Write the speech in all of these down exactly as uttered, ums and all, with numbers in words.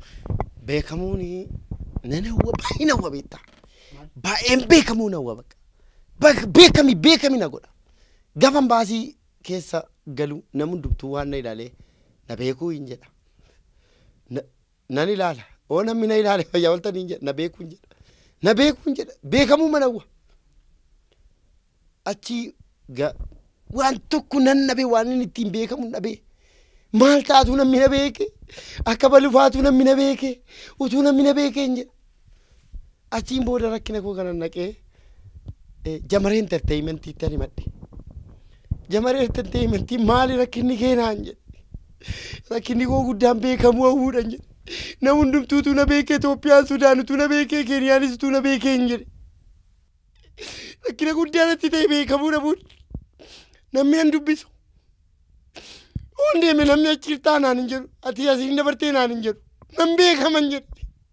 beekamuni nana huwa baay'ina huwa beektaa baay'een beekamuuna huwa bakka beekami beekami na godha gafan baasii keessa galu namun dubtuu waan na ilaalee na beekuu hin jedha nan ilaala oo namni na ilaale fayyaa waltan hin jedha na beekuu hin jedha na beekuu hin jedha beekamuu mana huwa achi ga waan tokko nan nabe waan inni ittiin beekamu nabe maal taatu namni na beeke akka balufaatu namni na beeke utuu namni na beeke hin jedha achiin booda rakkina koo kana naqee Jamaree entertainment itti madde Jamaree entertainment maali rakkinni keenaan jedhe rakkinni koo guddaan beekamuu hawuudhaan jedhe nama hundumtuutu na beekee Itoophiyaan Sudaanutu na beekee Keeniyaanis na beekee hin jedhe rakkina guddaan itti ta'e beekamuu dhabuun namni nan dubbisu hundeeme namni achi taanaan hin jedhu ati asiin dabartee naan hin jedhu nan beekaman jedhe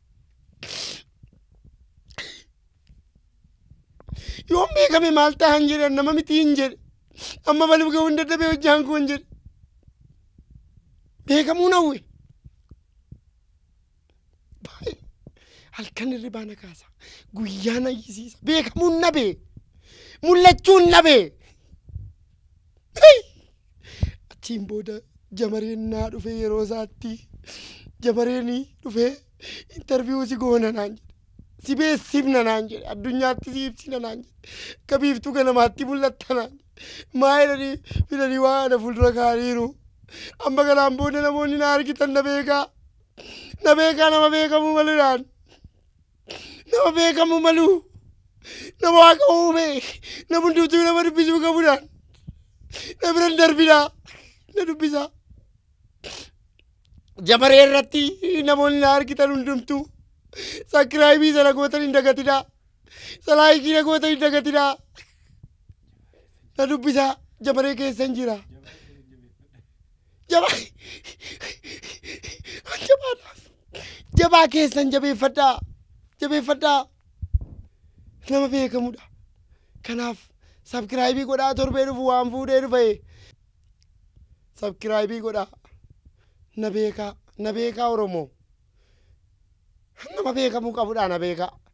yoom beekame maal ta'an jedhe nama miti hin jedhe amma baluu ga'uun dadhabee hojjaan koo hin jedhe beekamuu nawwe halkan hirribaa na kaasa guyyaa na yisiisa beekamuun nabe mul'achuun nabe achiin booda Jamareen naa dhufee yeroo isaatti Jamareen dhufee interviyuu si goona naan jedhe si beeksifna naan jedhe addunyaatti si ibsina naan jedhe kabiiftuu ganamaatti mul'atta naan jedhe maayilanii fidanii waa na fuuldura kaaniiru amma kanaan booda namoonni na argitan na beekaa na beekaa nama beekamuu maluudhaan nama beekamuu maluu nama waaqa uume nama hundumtuu nama dubbisuu qabuudhaan na biran darbinaa na dubbisaa Jamaree irratti namoonni na argitan hundumtuu sakkiraayibii sana gootan hin dagatinaa salaayikii na gootan hin dagatinaa na dubbisaa Jamaree keessa hin jira jabaa jabaa keessan jabeeffadhaa jabeeffadhaa nama beekamudha kanaaf sabskiraayibii godhaa torbee dhufu waan fuudhee dhufe sabskiraayibii godhaa na beekaa na beekaa Oromoo nama beekamuu qabudha na beekaa